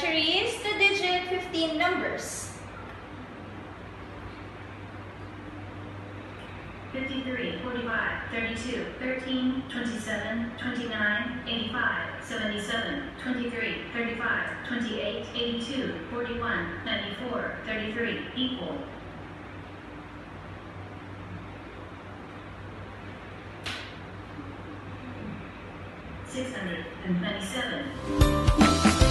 Charize, two-digit 15 numbers. 53, 45, 32, 13, 27, 29, 85, 77, 23, 35, 28, 82, 41, 94, 33, equal. 627.